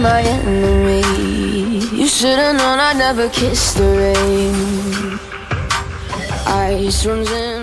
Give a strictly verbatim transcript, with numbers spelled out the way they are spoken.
my enemy. You should've known I'd never kiss the rain. Ice runs in